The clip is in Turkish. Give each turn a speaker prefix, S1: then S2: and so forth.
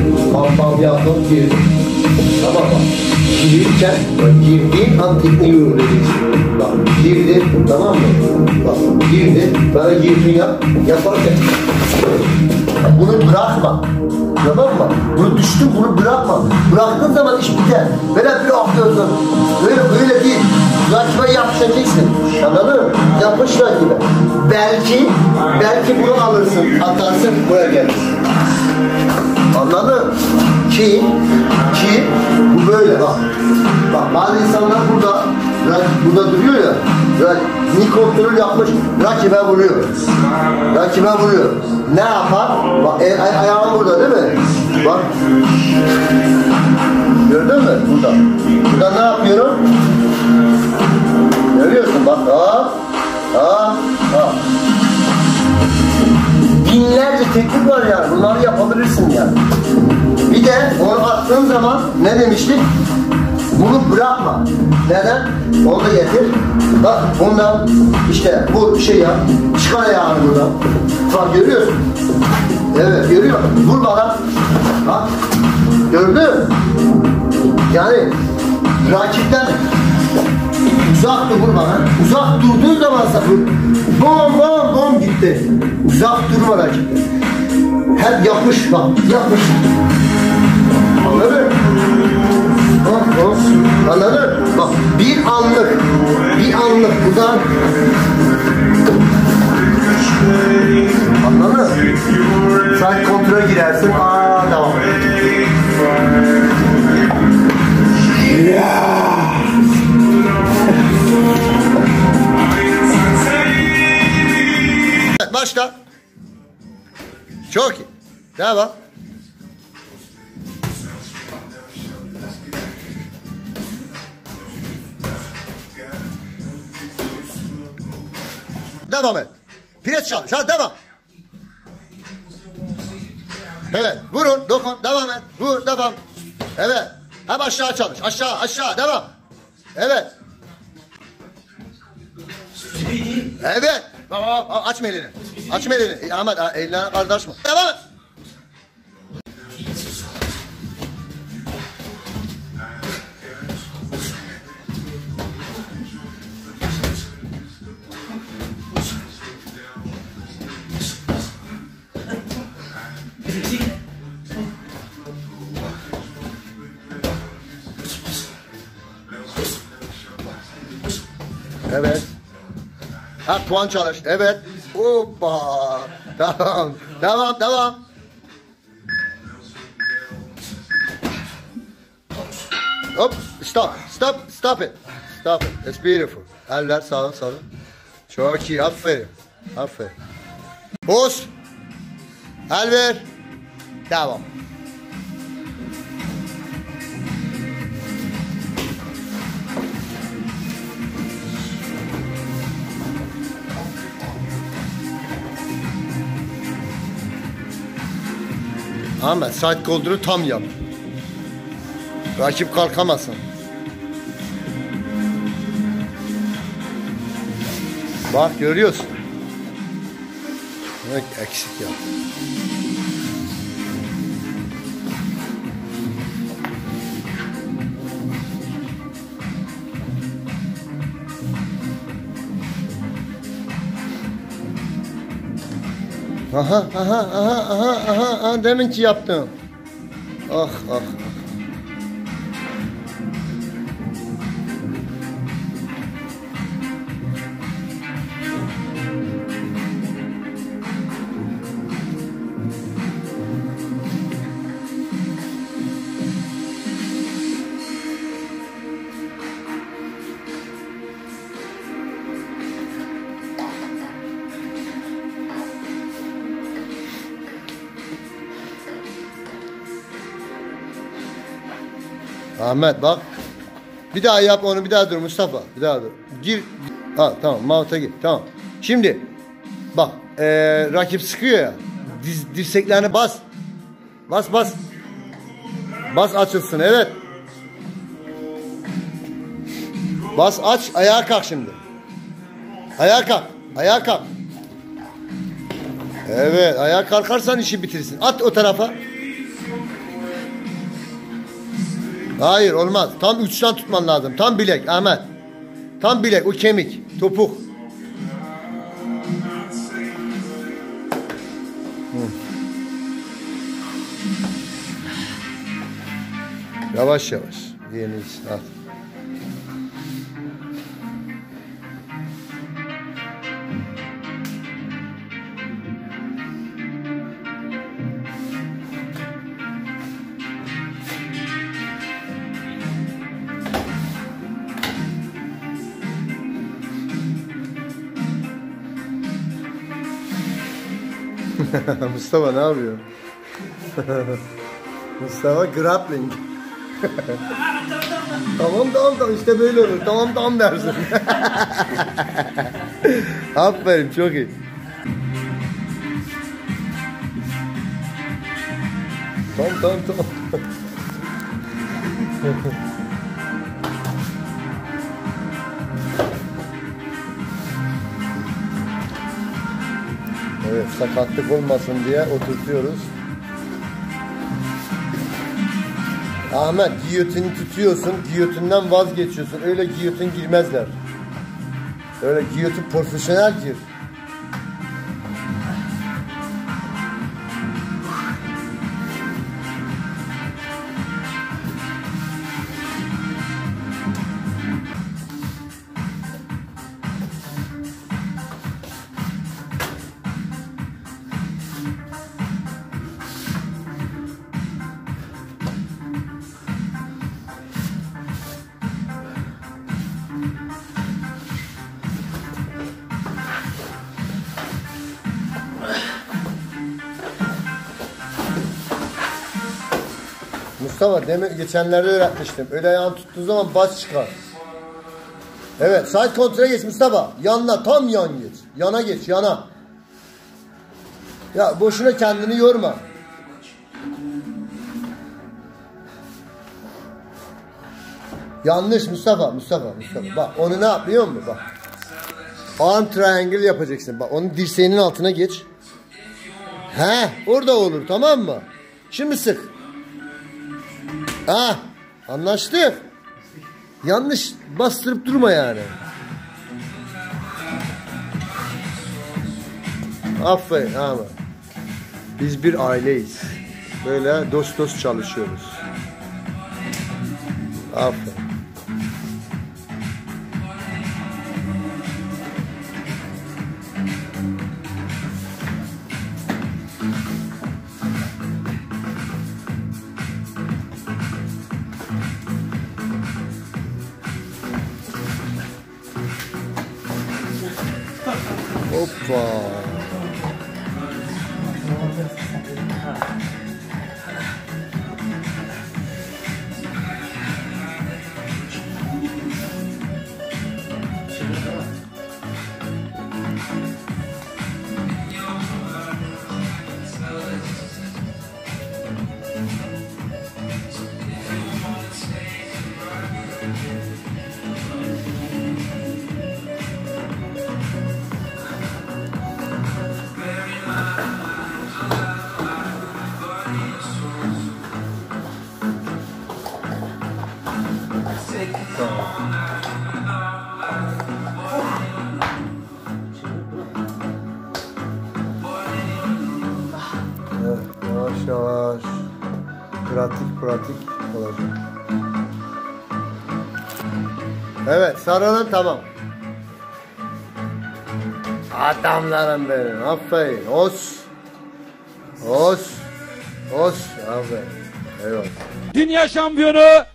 S1: Bam yaptım, girdim. Tamam bak. Girirken, girdiğin an tekniği öğreneceksin. Bak, girdi, tamam mı? Bak, girdi, bana girdin yaparken. Bunu bırakma. Tamam mı? Bunu düştün, bunu bırakma. Bıraktığın zaman iş biter. Böyle bir atlıyorsun. Öyle değil. Rakibe yapışacaksın. Anladın mı? Yapış rakibe. Belki bunu alırsın, atarsın, buraya gelirsin. Anladın mı? Ki bu böyle bak. Bak bazı insanlar burada duruyor ya. Ni kontrol yapmış, rakibe vuruyor. Ne yapar? Bak ayağım burada değil mi? Bak. Gördün mü? Burada ne yapıyorum? Görüyorsun bak. Binlerce teknik var yani. Bunları yapabilirsin yani. Bir de onu attığın zaman ne demiştik? Bunu bırakma. Neden? Onu da getir. Bak bundan işte bu şey yap. Çıkar ayağını buradan. Bak görüyorsun. Evet görüyor. Vur bana. Bak. Gördün? Yani rakipten uzak dur bana. Uzak durduğun zaman sakın bom gitti. Uzak durma rakipten. Hep yapış bak. Yapış. Anladın mı? Anladın? Bak bir anlık buradan anladın mı? Sen kontrole girersin. Devam. Başla. Çok iyi. Devam. Devam et. Pres çalış. Hadi devam. Evet. Vurun. Dokun. Devam et. Vur. Devam. Evet. Hem aşağı çalış. Aşağı. Devam. Evet. Evet. Açma elini. Ahmet elini kardeşme. Devam et. Evet. Puan çalış. Evet. Hoppa. Devam. Hop. Stop it. It's beautiful. Eller sağ. Çok iyi. Aferin. Poz. El ver. Devam. Ahmet side coulder'ı tam yap. Rakip kalkamasın. Bak görüyorsun. Demek eksik yap. Aha, deminki yaptım. Ah. Ahmet bak. Bir daha yap onu, bir daha dur Mustafa. Bir daha dur. Gir. Ha tamam, mouth'a gir. Tamam. Şimdi bak rakip sıkıyor ya. Dirseklerini bas. Bas. Bas açılsın, evet. Bas aç, ayağa kalk şimdi. Ayağa kalk. Evet, ayağa kalkarsan işi bitirsin. At o tarafa. Hayır olmaz. Tam uçtan tutman lazım. Tam bilek Ahmet. Tam bilek, o kemik, topuk. Yavaş yavaş. Yeniyiz. Al. Mustafa ne yapıyor? Mustafa grappling. Tamam işte böyle olur. Tamam dersin. Aferin, çok iyi. Tamam. Evet, sakatlık olmasın diye oturtuyoruz. Ahmet, giyotini tutuyorsun, giyotinden vazgeçiyorsun. Öyle giyotin girmezler. Öyle giyotin profesyonel gir. Mustafa geçenlerde öğretmiştim. Öyle ayağını tuttuğun zaman baş çıkar. Evet, side kontrole geç Mustafa. Yanına, tam yan geç. Yana geç, yana. Ya boşuna kendini yorma. Yanlış Mustafa. Bak onu ne yapıyor musun? Bak. Arm triangle yapacaksın. Bak onun dirseğinin altına geç. He, orada olur, tamam mı? Şimdi sık. Ha, anlaştık. Yanlış bastırıp durma yani. Aferin ama. Biz bir aileyiz. Böyle dost çalışıyoruz. Aferin. Hoppa. Yavaş. Pratik olacak. Evet, sarılın, tamam. Adamlarım benim. Aferin. Os. Aferin. Eyvallah.
S2: Dünya şampiyonu